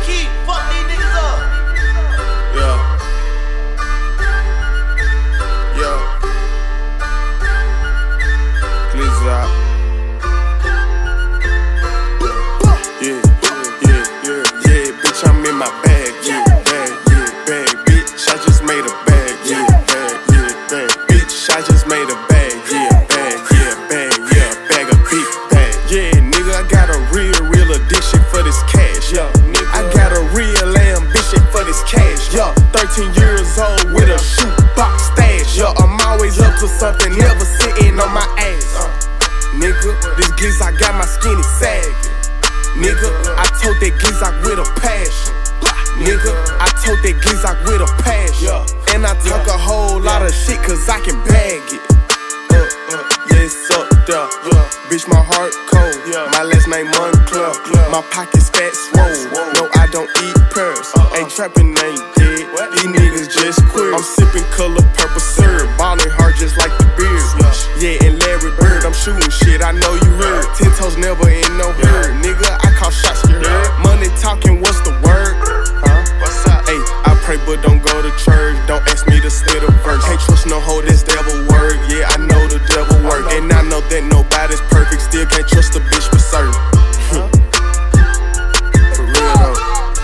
key. Fuck these niggas up. Yeah. Yeah. Glizz out. Yeah, bitch, I'm in my bag, bag, bitch, I just made a bag, bag, bitch, I just made a bag, bag of big bag, nigga, I got a real addiction for this cash, I got a real ambition for this cash, 13 years old with a shoebox stash, I'm always up to something, never sitting on my ass, nigga, this glizz, I got my skinny sagging. Nigga, I told that Glizzock with a passion. Nigga, I told that Glizzock with a passion. And I talk a whole lot of shit cause I can bag it. Yes, up there. Bitch, my heart cold. My last name Moncler. My pockets fat swole. No, I don't eat pears. Ain't trapping, ain't dead. These niggas just queer. I'm sipping color purple syrup. Ballin' hard just like the beard. Yeah, and Larry Bird, I'm shooting shit, I know you heard. 10 toes never in no hurt. Nigga, I call shots, you heard. Money talking, what's the word? What's up? Hey, I pray but don't go to church. Don't ask me to spit a verse. Can't trust no hoe, this devil work. Yeah, I know the devil work. And I know that nobody's perfect. Still can't trust a bitch for certain. For real though.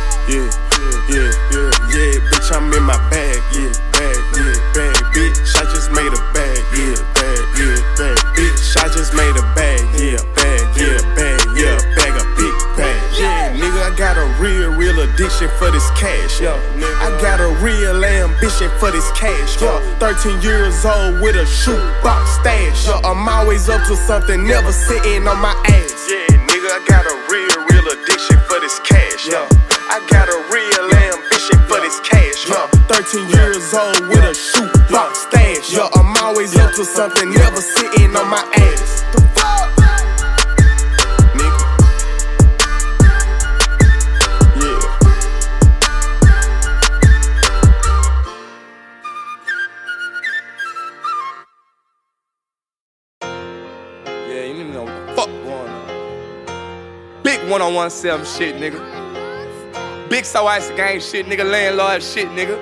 Yeah, bitch, I'm in my bag. Bag, bitch, I just made a bag. Bag, bitch, I just made a bag. Bag of big bag. Nigga, I got a real addiction for this cash. I got a real ambition for this cash. 13 years old with a shoebox stash. I'm always up to something, never sitting on my ass. Nigga, I got a real addiction for this cash. I got a real ambition for this cash. 13 years old with a shoebox stash. I'm always up to something, never sitting on my ass. The fuck? Nigga. Yeah, you know what the fuck going on. Big 1017 shit, nigga. Big So Ice Gang shit, nigga. Landlord shit, nigga.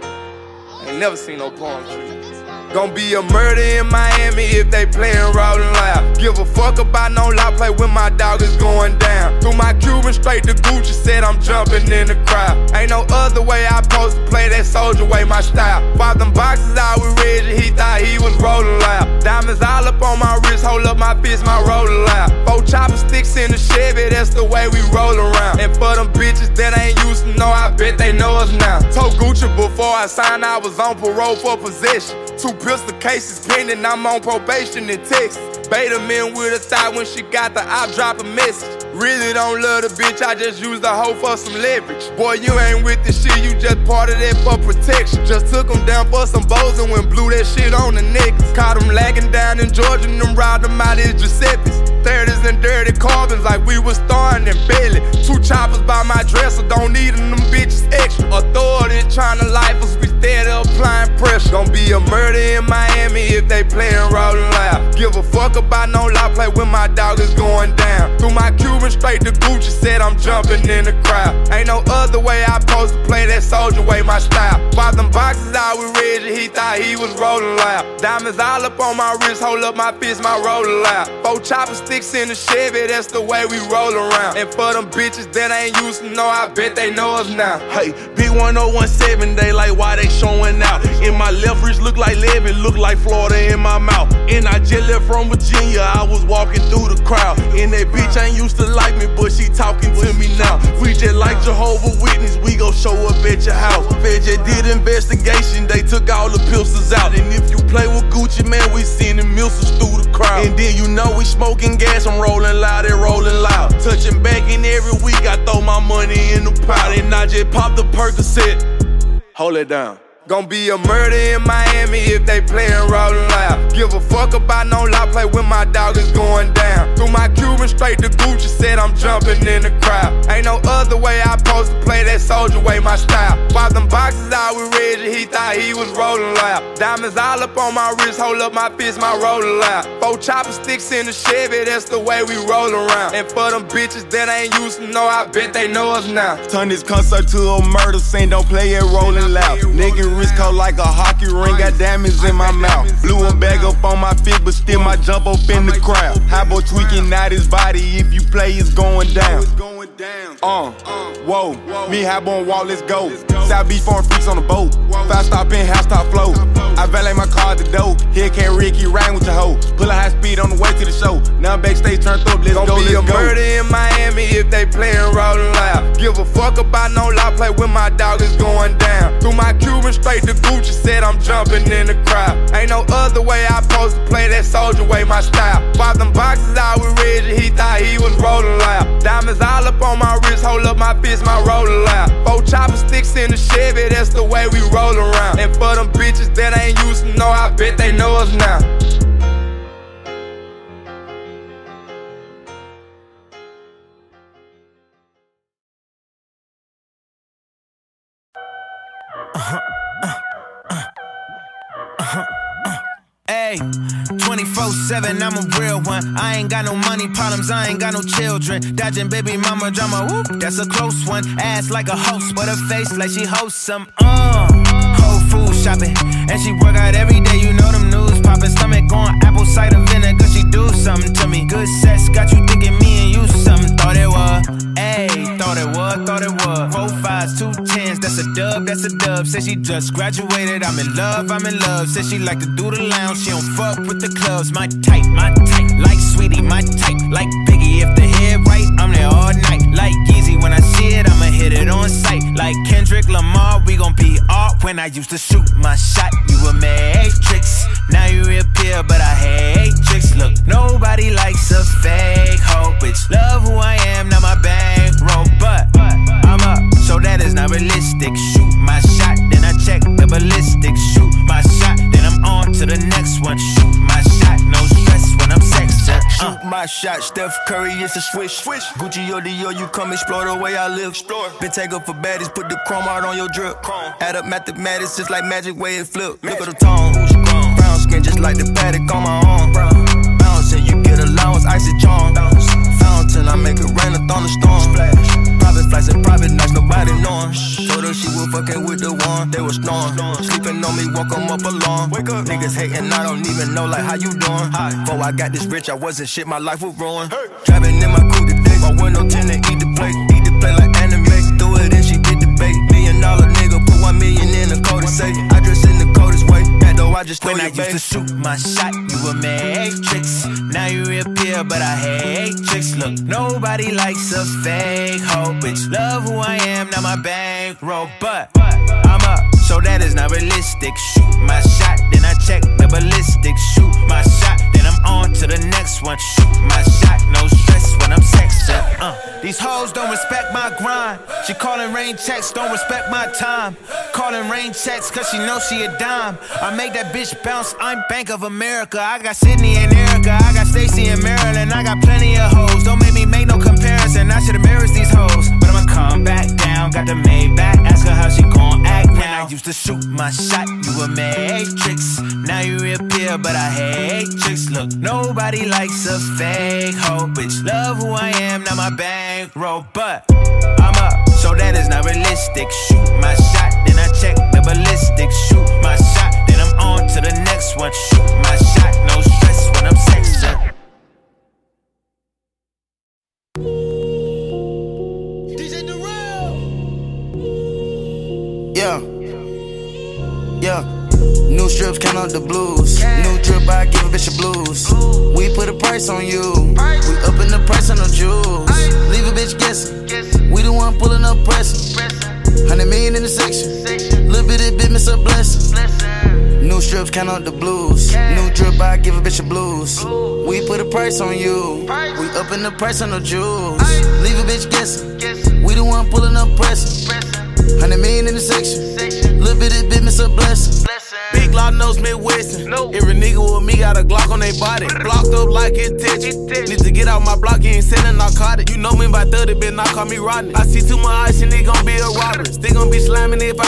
I ain't never seen no palm tree. Gonna be a murder in Miami if they playin' Rolling Loud. Give a fuck about no loud play when my dog is going down. Threw my Cuban straight to Gucci, said I'm jumping in the crowd. Ain't no other way I supposed to play that soldier way, my style. Bought them boxes out with Reggie, he thought he was rolling loud. Diamonds all up on my wrist, hold up my fist, my rolling loud. 4 chopper sticks in the Chevy, that's the way we roll around. And for them bitches that ain't used to know, I bet they know us now. Told Gucci before I signed, I was on parole for possession. 2 pistol cases pending, I'm on probation in Texas. Bait them in with a thought when she got the op, drop a message. Really don't love the bitch, I just use the hoe for some leverage. Boy, you ain't with the shit, you just part of that for protection. Just took them down for some bows and went blew that shit on the necklace. Caught them lagging down in Georgia and them robbed them out as Giuseppe's. 30s and dirty carbons like we was starring in Belly. 2 choppers by my dresser, don't need them bitches extra. Authority trying to life us, we steady applying pressure. Gonna be a murder in Miami if they playin' Rolling Loud. Give a fuck about no loud play when my dog is going down. Threw my Cuban straight to Gucci, said I'm jumping in the crowd. Ain't no other way I supposed to play that soldier way, my style. Bought them boxes out with Reggie, he thought he was rolling loud. Diamonds all up on my wrist, hold up my fist, my rolling loud. 4 chopper sticks in the Chevy, that's the way we roll around. And for them bitches that ain't used to know, I bet they know us now. Hey, big 1017, they like why they showing out. In my left wrist look like Levin, look like Florida in my mouth. And I just left from Virginia, I was walking through the crowd. And that bitch ain't used to like me, but she talking to me now. We just like Jehovah's Witness, we gon' show up at your house. Fed just did investigation, they took all the pistols out. And if you play with Gucci, man, we sending missiles through the crowd. And then you know we smoking gas, I'm rolling loud and rolling loud. Touching back in every week, I throw my money in the pot. And I just pop the Percocet. Hold it down. Gonna be a murder in Miami if they playin' Rolling Loud. Give a fuck about no loud play when my dog is going down. Threw my Cuban straight to Gucci, said I'm jumping in the crowd. Ain't no other way I supposed to play that soldier way, my style. Pop them boxes out with Reggie, he thought he was rolling loud. Diamonds all up on my wrist, hold up my fist, my roller loud. 4 chopper sticks in the Chevy, that's the way we roll around. And for them bitches that ain't used to know, I bet they know us now. Turn this concert to a murder scene, don't play it rolling loud. Nigga wrist cold like a hockey ring, got diamonds in my mouth. Blew a bag up on my feet, but still my jump up in the crowd. High boy tweaking out his body, if you play it's going down. Whoa, me high boy wall, let's go. South Beach foreign freaks on the boat. 5-star penthouse top flow. I valet my car at the door. Here can't Ricky riding with your hoe. Pull a high speed on the way to the show. Now backstage turned up, let's go, let's go. Gonna be a murder in Miami if they playin' rollin' loud. Give a fuck about no law, play when my dog is going down. Through my Cuban straight to Gucci, said I'm jumping in the crowd. Ain't no other way I supposed to play that soldier way, my style. Pop them boxes out with Reggie, he thought he was rollin' loud. Diamonds all up on my wrist, hold up my fist, my roller loud. 4 chopper sticks in the Chevy, that's the way we roll around. And for them bitches that ain't used to know, I bet they know us now. Ayy, 24/7, I'm a real one. I ain't got no money problems, I ain't got no children. Dodging baby mama drama, whoop, that's a close one. Ass like a host, but her face like she hosts some. Whole food shopping, and she work out every day. You know them news popping, stomach on apple cider vinegar. She do something to me. Good sex got you thinking me and you something. Thought it was, ayy, thought it was, thought it was. 4 5s, 2 10s, that's a dub, that's a dub. Said she just graduated, I'm in love, I'm in love. Said she like to do the lounge, she don't fuck with the clubs. My type, like Sweetie, my type, like Biggie. If the head right, I'm there all night. Like Yeezy, when I see it, I'ma hit it on sight. Like Kendrick Lamar, we gon' be off. When I used to shoot my shot, you a matrix. Now you reappear, but I hate tricks. Look, nobody likes a fake hoe, bitch. Love who I am, not my bankroll, but I'm up, so that is not realistic. Shoot my shot, then I check the ballistics. Shoot my shot, then I'm on to the next one. Shoot my shot, no stress when I'm sexing. Shoot my shot, Steph Curry, it's a swish. Gucci or Dior, you come explore the way I live. Been take up for baddies, put the chrome out on your drip. Add up mathematics, just like magic way it flip. Look at the tone, brown skin just like the paddock on my arm. Bouncing, you get allowance, icy charm. Fountain, I make it rain, a thunderstorm. Private flights and private nights, nobody knowing. Told her she was fucking with the one, they was snoring. Sleeping on me, woke 'em up alone. Niggas hating, I don't even know like how you doing. Before I got this rich, I wasn't shit, my life was ruined. Driving in my coupe today, my window tinted, eat the plate like anime. Threw it in, she did the bait. $1 million nigga, put 1 million in the code and say, I dress in the coldest way. That though I just throw when your I used to shoot my shot, you a matrix. Now you reappear, but I hate tricks. Look, nobody likes a fake hoe, bitch. Love who I am, not my bankroll, but I'm up, so that is not realistic. Shoot my shot, then I check the ballistics. Shoot my shot, then I'm on to the next one. Shoot my shot, no stress when I'm sexing. These hoes don't respect my grind. She calling rain checks, don't respect my time. Calling rain checks, cause she knows she a dime. I make that bitch bounce, I'm Bank of America. I got Sydney and Erica, I got Stacy and Maryland. I got plenty of hoes, don't make me make no comparison. I should've married these hoes, but I'ma come back down. Got the Maybach, ask her how she gon' act now. When I used to shoot my shot, you a matrix. Now you reappear, but I hate tricks. Look, nobody likes a fake hoe, bitch. Love who I am, not my bankroll, but I'm up, so that is not realistic. Shoot my shot, then I check the ballistics. Shoot my shot, then I'm on to the next one. Shoot my shot, no stress when I'm sexing. DJ Durrell. Yeah. New strips count up the blues. New drip, I give a bitch a blues. We put a price on you. We upping the price on the jewels. Leave a bitch guessing. We the one pulling up pressing. 100 million in the section. Little bit of business a blessing. New strips count up the blues. New drip, I give a bitch a blues. We put a price on you. We upping the price on the jewels. Leave a bitch guessing. We the one pulling up pressing. 100 million in the section. Little bit of business a blessing. Big Glock knows Midwestern. Every nigga with me got a Glock on their body. Blocked up like intention. Need to get out my block, you ain't selling narcotic. You know me by 30, bitch, not call me Rodney. I see too much ice and it gon' be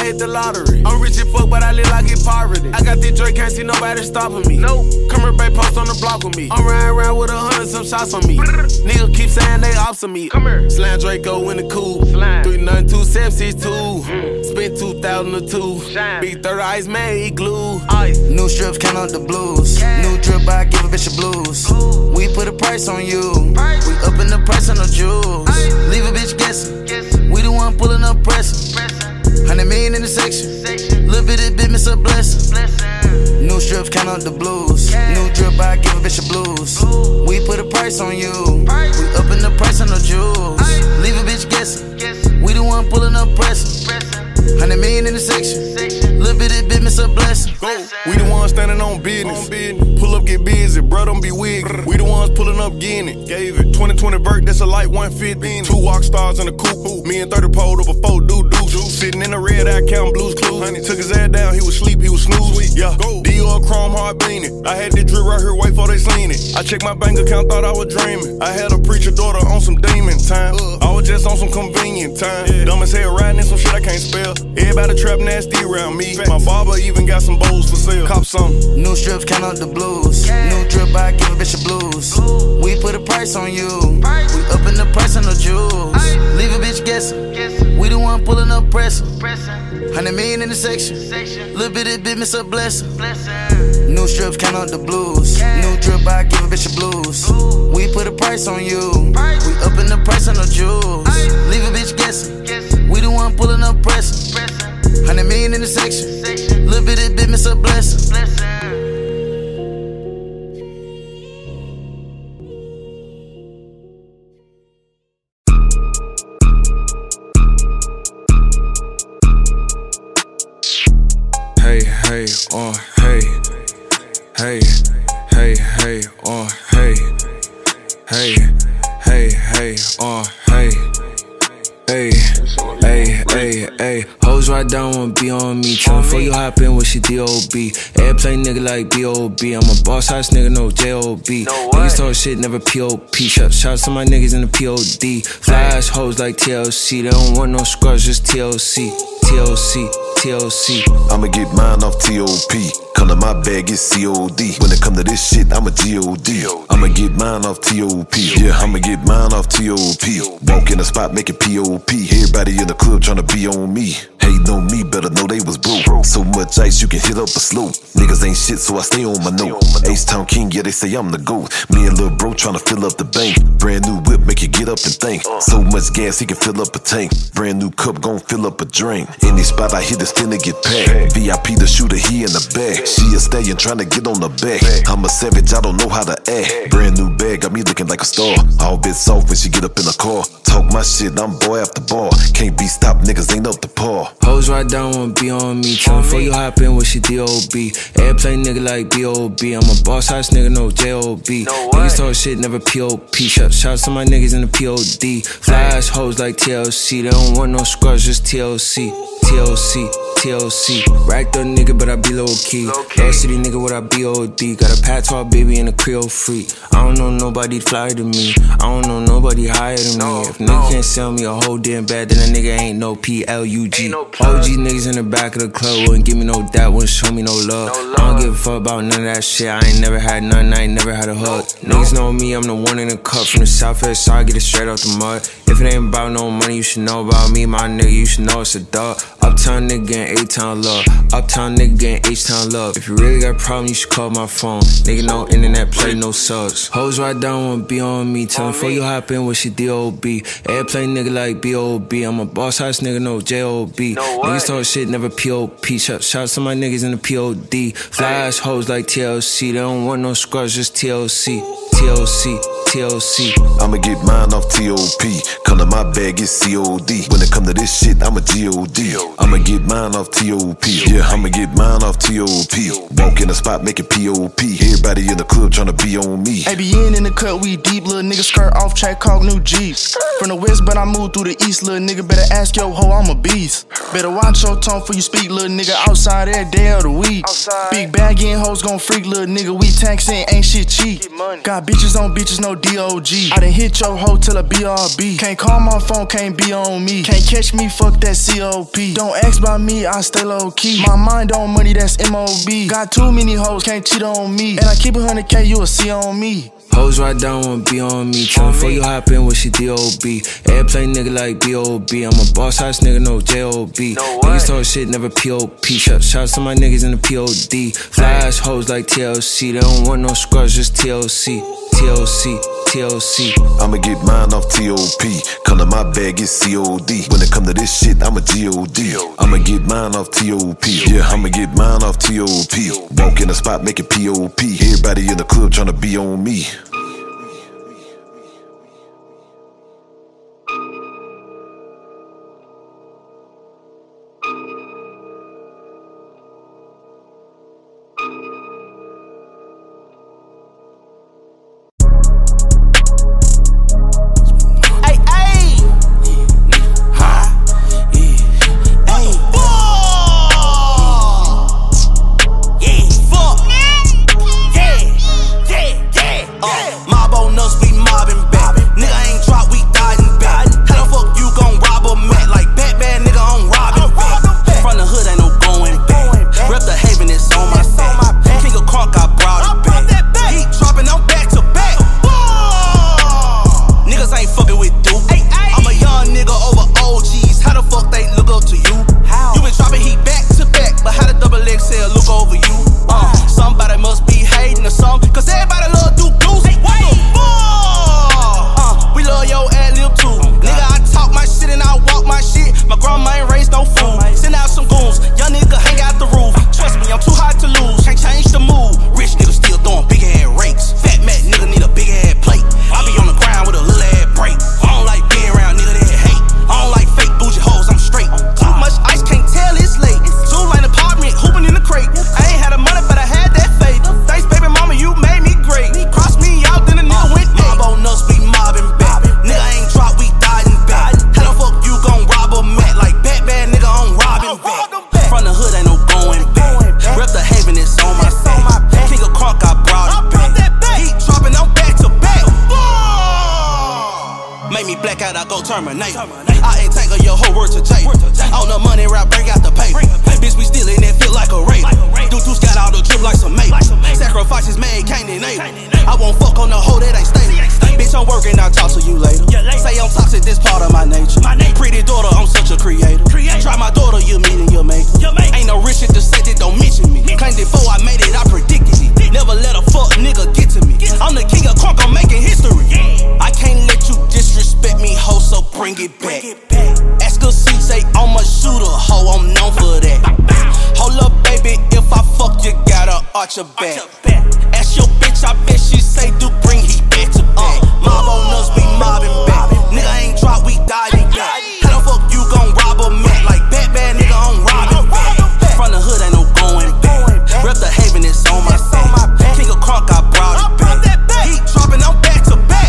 hit the lottery. I'm rich as fuck, but I live like it's poverty. I got this Drake, can't see nobody stopping me. Nope. Come here, babe, post on the block with me. I'm riding around with 100, some shots on me. Niggas keep saying they ops on me. Come here. Slam Draco in the coupe. 392-762. Spent 2,002. Big 30 ice man, he glue. Ice. New strips, count up the blues. New drip, I give a bitch a blues. We put a price on you. We up in the price on the jewels. Leave a bitch guessing. We the one pulling up pressing. 100 million in the section. Little bit of business a blessing. New strips, count up the blues. New drip, I give a bitch a blues. We put a price on you. We up in the price on the jewels. Leave a bitch guessing. We the one pulling up pressing. 100 million in the section. Little bit of business a blessing. Go. We the ones standing on business. Pull up, get busy, bro, don't be wig. We the ones pulling up, getting it. Gave it 2020 vert, that's a light 150. 2 walk stars in a coupe. Me and 30 pulled over 4 doo-doo. Sitting in the red eye counting blues clues. Took his ass down, he was sleep, he was snooze. Yeah, go. Dior chrome hard beanie. I had this drip right here, wait for they seen it. I checked my bank account, thought I was dreaming. I had a preacher daughter on some demon time. I was just on some convenient time. Dumb as hell, riding in some shit I can't spell. Everybody trap nasty around me. My barber even got some bowls for sale. Cop some. New strips, count up the blues. New drip, I give a bitch a blues. We put a price on you. We up in the price on the jewels. Leave a bitch guessing. We the one pulling up pressing. 100 million in the section. Little bit of business a blessing. New strips, count up the blues. New drip, I give a bitch a blues. We put a price on you. We up in the price on the jewels. Leave a bitch guessing. We the one pulling up pressing. 100 million in the section. Little bit of business a blessing. Hey, hey, hey, hey, hey, hey, hey, hey, hey, hey, hey, hey, hey, hey, hey. Hoes right down wanna be on me. Tellin' before you hop in with she D.O.B. Airplane nigga like B.O.B. I'm a boss house nigga, no J.O.B. Niggas talk shit, never P.O.P. Shots to my niggas in the P.O.D. Fly ass hoes like TLC. They don't want no scrubs, just TLC. TLC. TLC. I'ma get mine off T.O.P. Come to my bag, it's C.O.D. When it come to this shit, I'm a G.O.D. I'ma get mine off T.O.P. Yeah, I'ma get mine off T.O.P. Walk in the spot, make it P.O.P. Everybody in the club tryna be on me. Hating on me, better know they was broke. So much ice, you can hit up a slope. Niggas ain't shit, so I stay on my note. H-Town King, yeah, they say I'm the GOAT. Me and Lil Bro tryna fill up the bank. Brand new whip, make you get up and think. So much gas, he can fill up a tank. Brand new cup, gon' fill up a drink. Any spot I hit, it's finna get packed. VIP the shooter, he in the back. She a stallion tryna get on the back. I'm a savage, I don't know how to act. Brand new bag, got me looking like a star. All bit soft when she get up in the car. Talk my shit, I'm boy after bar. Can't be stopped, niggas ain't up to par. Hoes right down wanna be on me. Tellin' before you hop in with she D.O.B. Airplane nigga like B.O.B. I'm a boss house nigga, no J.O.B. Niggas talk shit, never P.O.P. Shots to my niggas in the P.O.D. Fly ass hoes like TLC. They don't want no scrubs, just TLC. TLC. TLC. Racked up nigga, but I be low key. Low city nigga, what I B.O.D. Got a patois baby and a Creole freak. I don't know nobody fly to me. I don't know nobody higher than me. If nigga can't sell me a whole damn bad, then a nigga ain't no P.L.U.G. OG niggas in the back of the club wouldn't give me no that, wouldn't show me no love. I don't give a fuck about none of that shit. I ain't never had none, I ain't never had a hug. Niggas know me, I'm the one in the cup from the southwest side, get it straight out the mud. If it ain't about no money, you should know about me, my nigga, you should know it's a dog. Uptown nigga getting A-Town love. Uptown nigga getting H-Town love. If you really got a problem, you should call my phone. Nigga, no internet, play no subs. Hoes right down wanna be on me. Tellin' before you hop in with she D.O.B. Airplane nigga like B.O.B. I'm a boss house nigga, no J.O.B. Niggas talk shit, never P.O.P. Shots to my niggas in the P.O.D. Fly ass hoes like TLC. They don't want no scrubs, just TLC. TLC. TLC. I'ma get mine off T.O.P. Come to my bag, it's C.O.D. When it come to this shit, I'm a G.O.D. I'ma get mine off T.O.P. Yeah, I'ma get mine off T.O.P. Walk in the spot, make it P.O.P. Everybody in the club tryna be on me. ABN in the cut, we deep, little nigga skirt off track, call new Jeep. From the west, but I moved through the east, little nigga better ask yo ho, I'm a beast. Better watch your tone before you speak, little nigga outside every day of the week. Big bag in hoes gon' freak, little nigga, we taxin', ain't shit cheap. Got bitches on bitches, no D.O.G. I done hit your hoe till a BRB. Can't call call my phone, can't be on me. Can't catch me, fuck that COP. Don't ask about me, I stay low key. My mind on money, that's MOB. Got too many hoes, can't cheat on me. And I keep 100K, you'll see on me. Hoes right down, wanna be on me. Tellin' before you hop in, what she D.O.B. Airplane nigga like B.O.B. I'm a boss house nigga, no J.O.B. Niggas talk shit, never P.O.P. Shout to my niggas in the P.O.D. Fly ass hoes like TLC. They don't want no scrubs, just TLC. TLC, TLC. I'ma get mine off T.O.P. Color my bag is C.O.D. When it come to this shit, I'm a G.O.D. I'ma get mine off T.O.P. Yeah, I'ma get mine off T.O.P. Walk in the spot, make it P.O.P. Everybody in the club tryna be on me. Terminate. I ain't taking your whole word to tape. On the money rap, break out the paper. Bitch, we stealing it, feel like a rape. Doo-doo's got all the drip like some mate. Sacrifices made, can't enable. I won't fuck on the hoe that ain't stable. Bitch, I'm working, I'll talk to you later. Say I'm toxic, this part of my nature. Pretty daughter, I'm such a creator. Try my daughter, you mean you'll make it. Ain't no rich shit to say that don't mention me. Claimed it before I made it, I predicted it. Never let a fuck nigga get to me. I'm the king of crunk, I'm making history. I can't let you disrespect me, ho, so bring it back. Ask a C, say I'm a shooter, ho, I'm known for that. Hold up, baby, if I fuck, you gotta arch your back. Ask your bitch, I bet she say do bring heat back to back. Mob on us, we mobbing back. Nigga ain't drop, we diving back. How the fuck you gon' rob a man? Like Batman, nigga, I'm robbing back. From the hood, ain't no going back. Rep the haven, it's on my back. King of crunk, I brought it back. Heat dropping, I'm back to back.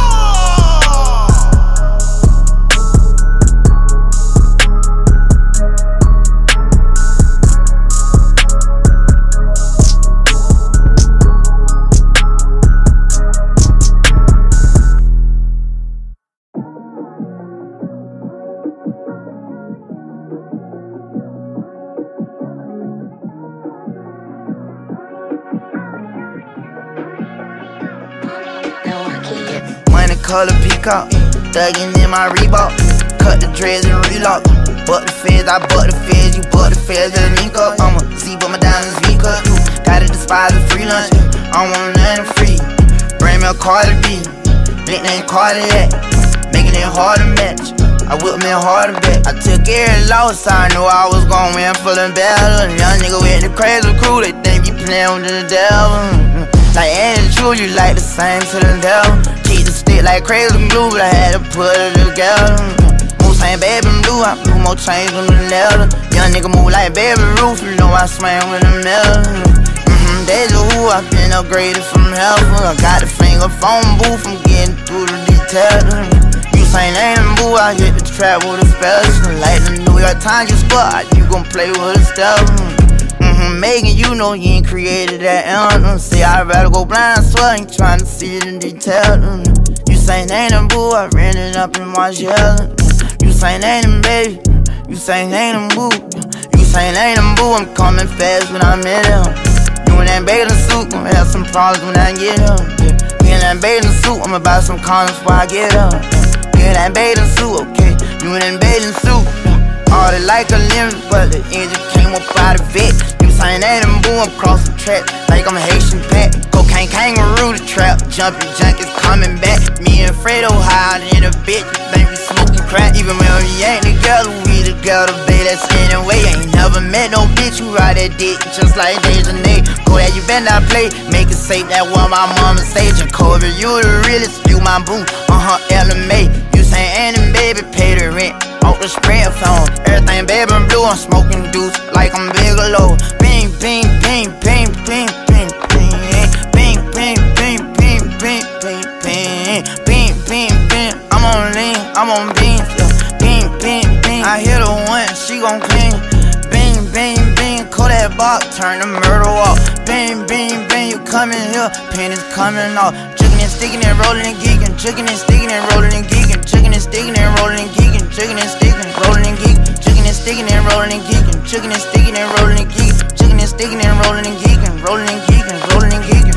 Color peacock, thuggin' in my Reebok. Cut the dreads and relock. Butt the feds, I butt the feds. You butt the feds, let it link up. I'ma see but my diamonds V-cut. Gotta despise a free lunch. I don't want nothing free. Bring me a Cardi B, nickname Cardiac. Making it hard to match. I whip me hard to bet. I took every loss, I knew I was gon' win full and battle. Young nigga with the crazy crew, they think you playin' with the devil. Like Andy True, you like the same to the devil. Keep the stick like crazy glue, but I had to put it together. Moose ain't baby blue, I blew more chains than the leather. Young nigga move like Baby Ruth, you know I swing with the metal. Deja vu, I been upgraded from hell. I got the finger phone booth, I'm getting through the details. You say name and boo, I hit the trap with a special. Like the New York Times, you spot, you gon' play with a stealth. Megan, you know you ain't created that anthem. Say I'd rather go blind, I swear I ain't tryna see it in detail. You say name them boo, I ran it up in my yelling. You say name them baby, you say name them boo. You say name them boo, I'm coming fast when I'm in him. You in that bathing suit, gonna have some problems when I get him. Me in that bathing suit, I'ma buy some condoms before I get him. Me in that bathing suit, okay, you in that bathing suit. All it like a limit, but the engine came up out of it. You saying that them boo, I'm crossing track like I'm a Haitian pet. Cocaine kangaroo, the trap, jumping junkies coming back. Me and Fredo high in a bitch, think we smoking crack. Even when we ain't together, we together, babe, that's anyway. Ain't never met no bitch who ride that dick just like Dejanay. Go that you better not play, make it safe, that what my mama say. Jacoby, you the realest, you my boo, LMA. You say and baby, pay the rent. Off the spread phone, everything baby and blue, I'm smoking deuce like I'm Bigelow. Bing, bing, bing, bing, bing, bing, bing, bing, bing, bing, bing, bing, bing, bing, bing, bing, bing. I'm on lean, I'm on beans, bing, bing, bing. I hit her once, she gon' clean. Bing, bing, bing, call that box, turn the murder off. Bing, bing, bing, you coming here, pennies coming off. Jigging and sticking and rolling and geeking, jigging and sticking and rolling and geeking, jigging and sticking and rolling and geeking. Chicken and sticking, rolling and geeking, chicken and sticking and rolling and geeking, chicken and sticking and rolling and geeking, chicken and sticking and rolling and geeking, rolling and geeking, rolling and geeking.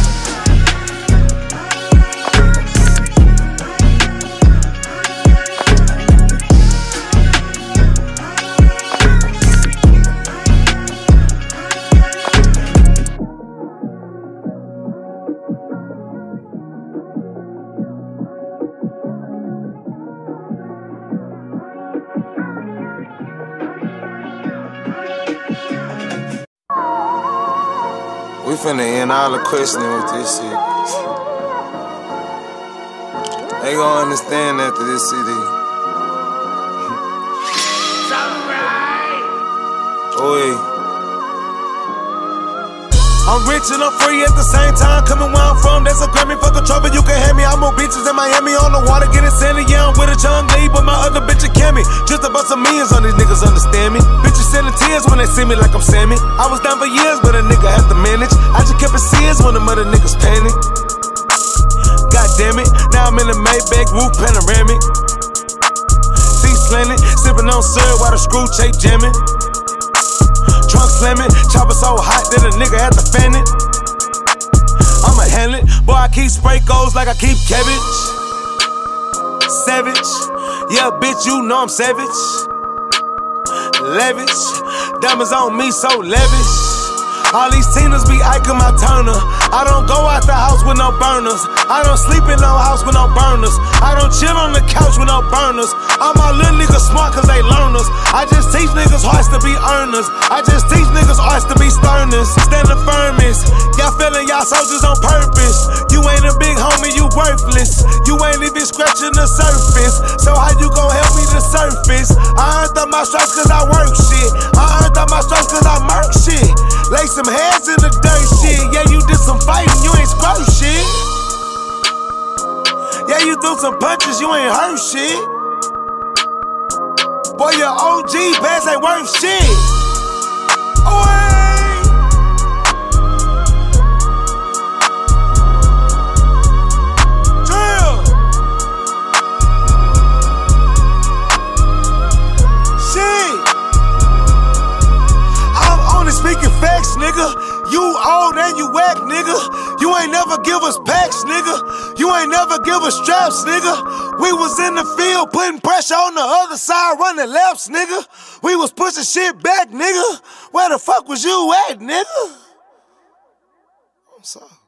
We finna end all the questioning with this shit. They gon' understand after this CD. Oi. I'm rich and I'm free at the same time. Coming where I'm from, that's a Grammy. Fuck a trophy, you can have me. I'm on beaches in Miami on the water, getting sandy. Yeah, I'm with a Chung Lee, but my other bitch a Cammy. Just about some millions on these niggas, understand me. Bitches sending tears when they see me like I'm Sammy. I was down for years, but a nigga had to manage. I just kept it serious when the mother niggas panic. God damn it, now I'm in the Maybach roof panoramic. See slanted, sipping on syrup while the screw tape jamming. Trunk slamming, chopper so hot that a nigga had to fan it. I'ma handle it, boy, I keep spray goals like I keep cabbage. Savage, yeah, bitch, you know I'm savage. Lavish, diamonds on me so lavish. All these teeners be Ike my Turner. I don't go out the house with no burners. I don't sleep in no house with no burners. I don't chill on the couch with no burners. All my little niggas smart cause they learners. I just teach niggas hearts to be earners. I just teach niggas hearts to be sterners. Stand the firmest. Y'all feeling y'all soldiers on purpose. You ain't a big homie, you worthless. You ain't even scratching the surface. So how you gon' help me to surface? I earned up my stripes cause I work shit. I earned up my stripes cause I murk shit. Lay some heads in the dirt shit. Yeah, you did some fighting, you ain't scrub shit. Yeah, you threw some punches, you ain't hurt shit. Boy, your OG pass ain't worth shit. Drill. Shit. I'm only speaking facts, nigga. You old and you whack, nigga. You ain't never give us packs, nigga. You ain't never give us straps, nigga. We was in the field putting pressure on the other side, running laps, nigga. We was pushing shit back, nigga. Where the fuck was you at, nigga? I'm sorry.